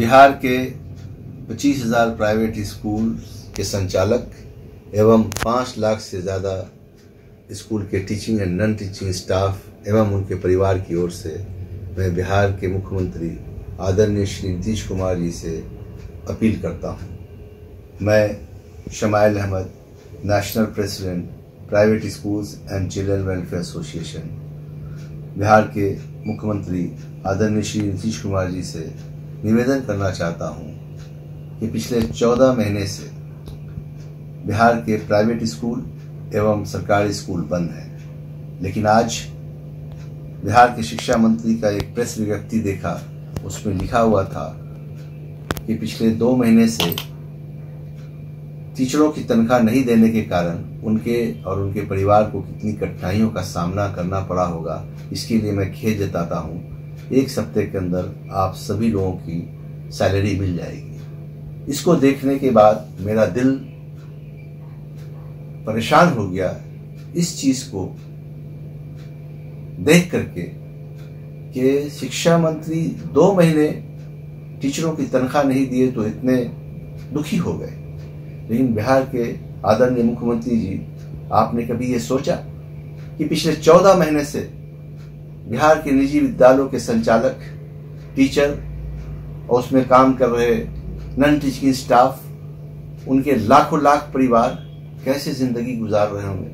बिहार के 25,000 private school के संचालक एवं 5 लाख से ज़्यादा स्कूल के teaching and non teaching staff एवं उनके परिवार की ओर से मैं बिहार के मुख्यमंत्री आदरणीय श्री नीतीश कुमार जी से अपील करता हूं। मैं Shamail Ahmad, national president private schools and children welfare association, Bihar के मुख्यमंत्री आदरणीय श्री नीतीश कुमार जी से निवेदन करना चाहता हूं कि पिछले 14 महीने से बिहार के प्राइवेट स्कूल एवं सरकारी स्कूल बंद हैं, लेकिन आज बिहार के शिक्षा मंत्री का एक प्रेस विज्ञप्ति देखा, उसमें लिखा हुआ था कि पिछले 2 महीने से टीचरों की तनख्वाह नहीं देने के कारण उनके और उनके परिवार को कितनी कठिनाइयों का सामना करना पड़ा होगा। इसके लिए मैं खेद जताता हूं। 1 सप्ताह के अंदर आप सभी लोगों की सैलरी मिल जाएगी। इसको देखने के बाद मेरा दिल परेशान हो गया इस चीज को देख करके कि शिक्षा मंत्री 2 महीने टीचरों की तनख्वाह नहीं दिए तो इतने दुखी हो गए। लेकिन बिहार के आदरणीय मुख्यमंत्री जी, आपने कभी ये सोचा कि पिछले 14 महीने से बिहार के निजी विद्यालयों के संचालक, टीचर और उसमें काम कर रहे नॉन टीचिंग स्टाफ, उनके लाखों लाख परिवार कैसे जिंदगी गुजार रहे होंगे?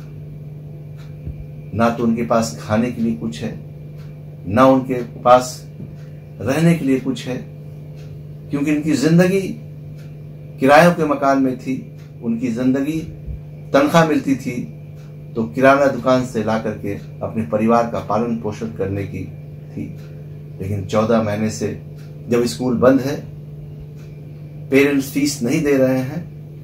ना तो उनके पास खाने के लिए कुछ है, ना उनके पास रहने के लिए कुछ है, क्योंकि उनकी जिंदगी किरायों के मकान में थी। उनकी जिंदगी तनख्वाह मिलती थी तो किराना दुकान से ला करके अपने परिवार का पालन पोषण करने की थी। लेकिन 14 महीने से जब स्कूल बंद है, पेरेंट्स फीस नहीं दे रहे हैं,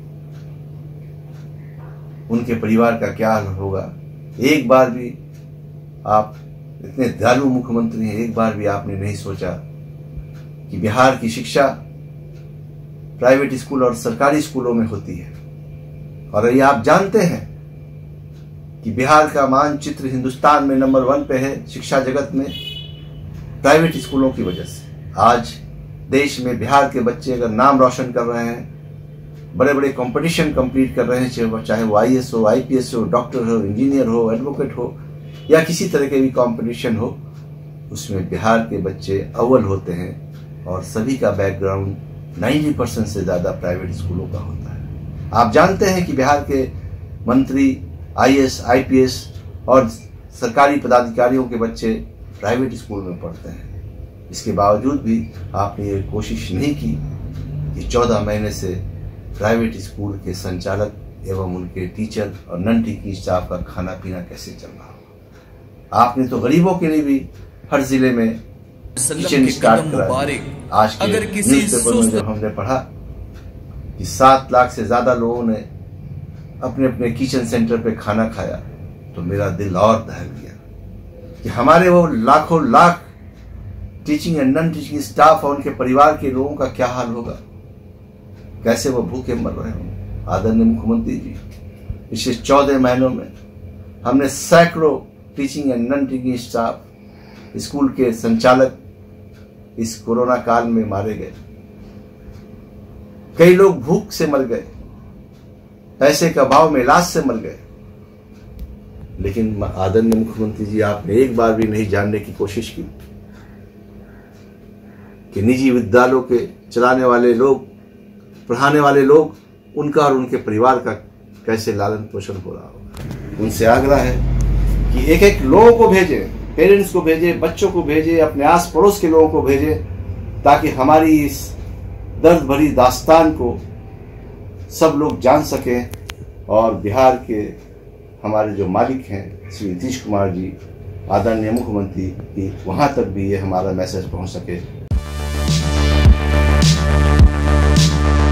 उनके परिवार का क्या हाल होगा? एक बार भी आप इतने दयालु मुख्यमंत्री हैं, एक बार भी आपने नहीं सोचा कि बिहार की शिक्षा प्राइवेट स्कूल और सरकारी स्कूलों में होती है। और ये आप जानते हैं कि बिहार का मानचित्र हिंदुस्तान में नंबर 1 पे है शिक्षा जगत में, प्राइवेट स्कूलों की वजह से। आज देश में बिहार के बच्चे अगर नाम रोशन कर रहे हैं, बड़े बड़े कंपटीशन कंप्लीट कर रहे हैं, चाहे वो IAS हो, IPS हो, डॉक्टर हो, इंजीनियर हो, एडवोकेट हो या किसी तरह के भी कंपटीशन हो, उसमें बिहार के बच्चे अव्वल होते हैं। और सभी का बैकग्राउंड 90% से ज़्यादा प्राइवेट स्कूलों का होता है। आप जानते हैं कि बिहार के मंत्री, IAS, IPS और सरकारी पदाधिकारियों के बच्चे प्राइवेट स्कूल में पढ़ते हैं। इसके बावजूद भी आपने ये कोशिश नहीं की कि 14 महीने से प्राइवेट स्कूल के संचालक एवं उनके टीचर और नॉन टीचिंग स्टाफ का खाना पीना कैसे चल रहा होगा। आपने तो गरीबों के लिए भी हर जिले में किचन स्टार्ट कराया। आज के न्यूज़पेपर में जब हमने पढ़ा कि 7 लाख से ज्यादा लोगों ने अपने अपने किचन सेंटर पे खाना खाया, तो मेरा दिल और दहल गया कि हमारे वो लाखों lakh teaching and non teaching staff और उनके परिवार के लोगों का क्या हाल होगा, कैसे वो भूखे मर रहे होंगे। आदरणीय मुख्यमंत्री जी, पिछले 14 महीनों में हमने सैकड़ों teaching and non teaching staff, school के संचालक इस कोरोना काल में मारे गए। कई लोग भूख से मर गए, पैसे का अभाव में इलाज से मर गए। लेकिन आदरणीय मुख्यमंत्री जी, आपने एक बार भी नहीं जानने की कोशिश की कि निजी विद्यालयों के चलाने वाले लोग, पढ़ाने वाले लोग, उनका और उनके परिवार का कैसे लालन पोषण हो रहा होगा। उनसे आग्रह है कि एक एक लोगों को भेजें, पेरेंट्स को भेजें, बच्चों को भेजें, अपने आस पड़ोस के लोगों को भेजें, ताकि हमारी इस दर्द भरी दास्तान को सब लोग जान सकें और बिहार के हमारे जो मालिक हैं श्री नीतीश कुमार जी, आदरणीय मुख्यमंत्री की, वहां तक भी ये हमारा मैसेज पहुंच सके।